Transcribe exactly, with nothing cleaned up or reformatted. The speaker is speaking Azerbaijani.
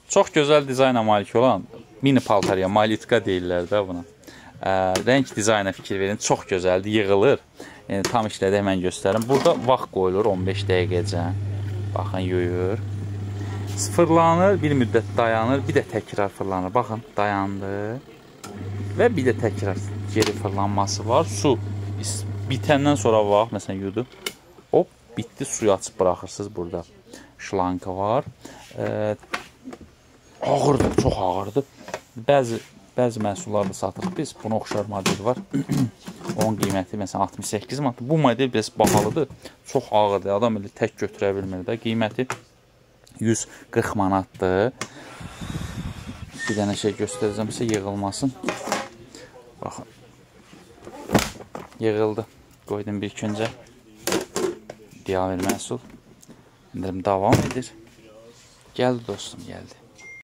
Çox gözəl dizayna malik olan mini paltarya, malitka deyirlər də buna. Rəng dizayna fikir verin, çox gözəldir, yığılır. Yəni, tam işlədə hemen göstərim. Burada vaxt qoyulur on beş dəqiqəcə. Baxın, yuyur. Fırlanır, bir müddət dayanır, bir də təkrar fırlanır. Baxın, dayandı. Və bir də təkrar geri fırlanması var. Su bitəndən sonra vaxt, məsələn, yudu. Hop, bitdi, suyu açıb buraxırsınız burada. Şlanka var. E, ağırdır, çox ağırdır. Bəzi, bəzi məhsullarda satırıq biz. Buna oxşar model var. Onun qiyməti məsələn altmış səkkiz manat. Bu model biraz bahalıdır. Çox ağırdır. Adam elə tək götürə bilmir də. Qiyməti yüz qırx manatdır. Bir dənə şey göstərəcəm sizə, yığılmasın. Baxın. Yığıldı. Qoydum bir küncə. Diaver məhsul. İndirim davam edir. Gəldi dostum, gəldi.